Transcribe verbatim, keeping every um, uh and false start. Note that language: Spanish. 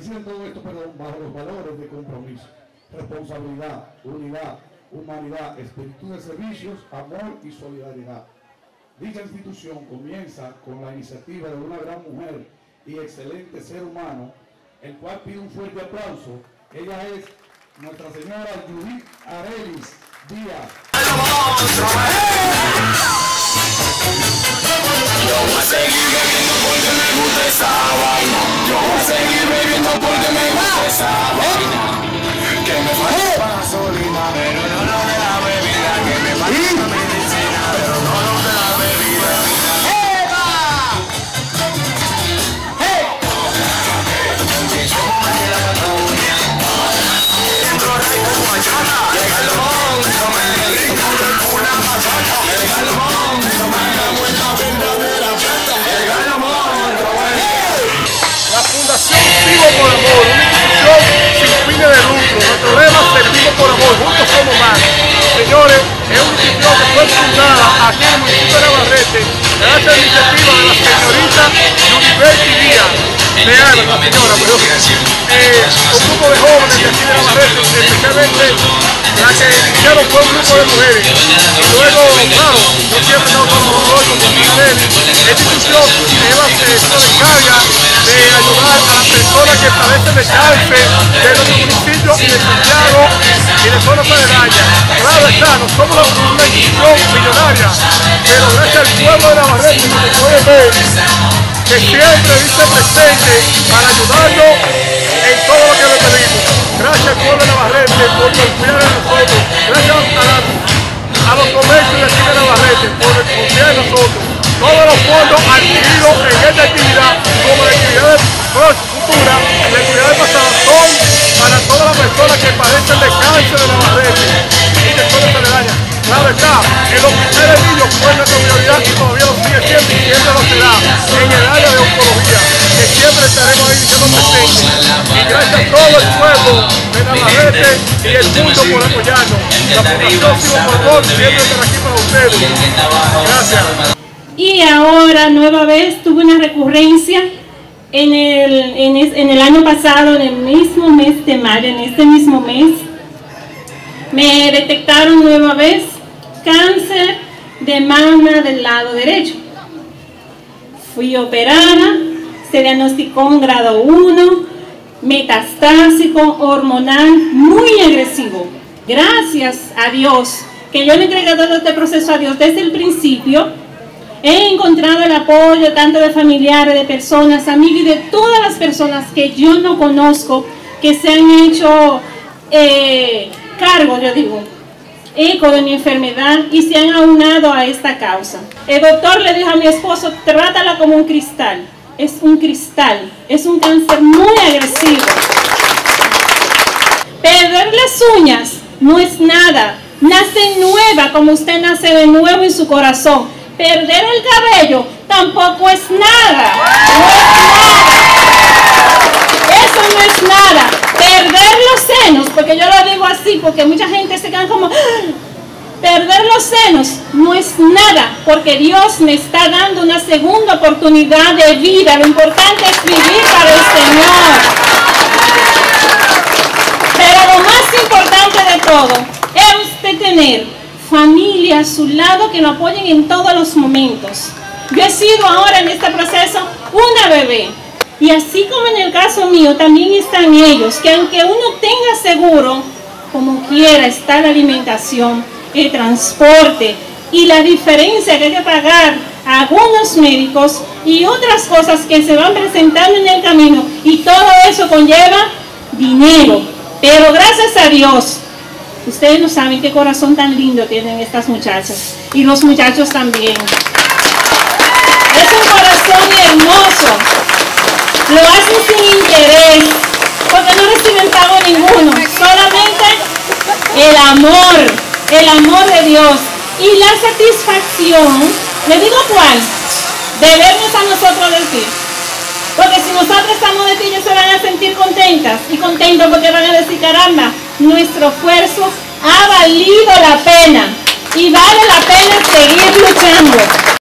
reciben todo esto, perdón, bajo los valores de compromiso, responsabilidad, unidad, humanidad, espíritu de servicios, amor y solidaridad. Dicha institución comienza con la iniciativa de una gran mujer y excelente ser humano, el cual pide un fuerte aplauso. Ella es Nuestra Señora Judith Arelis Díaz. Yo voy a seguir bebiendo porque me gusta esa vaina. Yo voy a seguir bebiendo porque me gusta esa vaina. Que me falta gasolina, pero no lo de la bebida. Que me falta medicina, pero no lo de la bebida. ¡Eva! ¡Hey! Dentro de la guayana, llega el monstruo, me brinco de una mazana. Llega el monstruo, me da vuelta verdadera plata. Llega el monstruo, la Fundación Vivo por Amor, una institución sin fines de lucro. Nuestro lema es Servimos por Amor, juntos somos más. Señores, es una institución que fue fundada aquí en el municipio de Navarrete gracias a la iniciativa de la señorita Yuriberti Díaz. De Alba, la señora, pero, eh, un grupo de jóvenes de aquí de Navarrete, especialmente la que iniciaron fue un grupo de mujeres. Y luego, claro, yo siempre he estado trabajando con Martinelli. Esta institución es la que se encarga de ayudar a las personas que padecen de cáncer de nuestro municipio y de Santiago y de zonas aledañas. Claro está, no somos una institución millonaria, pero gracias al pueblo de Navarrete, como pueden ver, que siempre dice presente para ayudarnos en todo lo que le pedimos. Gracias al pueblo de Navarrete por confiar en nosotros. Gracias a, la, a los comercios de aquí de Navarrete por confiar en nosotros. Todos los fondos adquiridos en esta actividad, como la actividad futura, la actividad pasada, son para todas las personas que padecen de cáncer de Navarrete y de zonas aledañas. Claro está, en los primeros niños fue nuestra prioridad y todavía lo sigue siendo y siempre lo será en el área de oncología, que siempre estaremos ahí diciendo presente. Y gracias a todo el pueblo de Navarrete y el mundo por apoyarnos. La Fundación Vivo por Amor siempre estará aquí para ustedes. Gracias. Y ahora, nueva vez, tuve una recurrencia en el, en, es, en el año pasado, en el mismo mes de mayo, en este mismo mes. Me detectaron nueva vez cáncer de mama del lado derecho. Fui operada, se diagnosticó un grado uno, metastásico, hormonal, muy agresivo. Gracias a Dios, que yo le he entregado este proceso a Dios desde el principio. He encontrado el apoyo tanto de familiares, de personas, amigos y de todas las personas que yo no conozco, que se han hecho eh, cargo, yo digo, eco de mi enfermedad y se han aunado a esta causa. El doctor le dijo a mi esposo, trátala como un cristal. Es un cristal, es un cáncer muy agresivo. Perder las uñas no es nada. Nace nueva como usted nace de nuevo en su corazón. Perder el cabello tampoco es nada. No es nada. Eso no es nada. Perder los senos, porque yo lo digo así, porque mucha gente se queda como... Perder los senos no es nada, porque Dios me está dando una segunda oportunidad de vida. Lo importante es vivir para el Señor. Pero lo más importante de todo es usted tener familia a su lado que lo apoyen en todos los momentos. Yo he sido ahora en este proceso una bebé. Y así como en el caso mío, también están ellos, que aunque uno tenga seguro, como quiera está la alimentación, el transporte y la diferencia que hay que pagar a algunos médicos y otras cosas que se van presentando en el camino. Y todo eso conlleva dinero. Pero gracias a Dios, ustedes no saben qué corazón tan lindo tienen estas muchachas. Y los muchachos también. Es un corazón hermoso. Lo hacen sin interés, porque no reciben pago ninguno. Solamente el amor, el amor de Dios. Y la satisfacción, ¿le digo cuál? De vernos a nosotros decir. Porque si nosotros estamos de ti, ellos se van a sentir contentas y contentos porque van a decir, caramba, nuestro esfuerzo ha valido la pena y vale la pena seguir luchando.